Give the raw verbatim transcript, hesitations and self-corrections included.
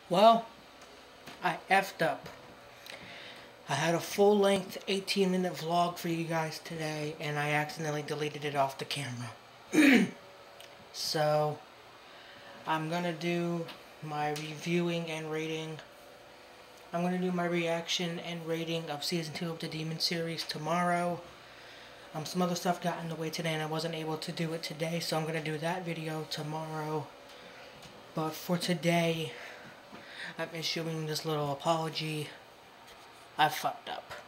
Well, I effed up. I had a full-length eighteen minute vlog for you guys today, and I accidentally deleted it off the camera. So, I'm gonna do my reviewing and rating. I'm gonna do my reaction and rating of Season two of the Demon series tomorrow. Um, some other stuff got in the way today, and I wasn't able to do it today, so I'm gonna do that video tomorrow. But for today, I'm issuing this little apology. I fucked up.